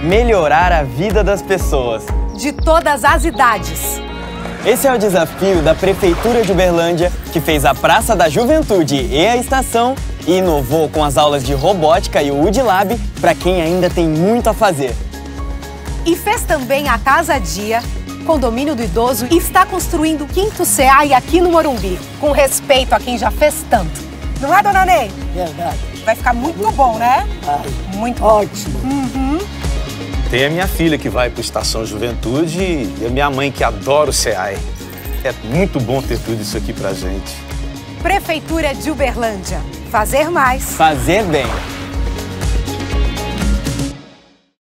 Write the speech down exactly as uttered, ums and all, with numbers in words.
melhorar a vida das pessoas. De todas as idades. Esse é o desafio da Prefeitura de Uberlândia, que fez a Praça da Juventude e a Estação e inovou com as aulas de robótica e o U D Lab para quem ainda tem muito a fazer. E fez também a Casa Dia, condomínio do idoso, e está construindo o quinto C A I aqui no Morumbi, com respeito a quem já fez tanto. Não é, dona Ney? Verdade. Vai ficar muito bom, né? Ai, muito ótimo. Uhum. Tem a minha filha que vai para o Estação Juventude e a minha mãe que adora o C A I. É muito bom ter tudo isso aqui pra gente. Prefeitura de Uberlândia. Fazer mais. Fazer bem.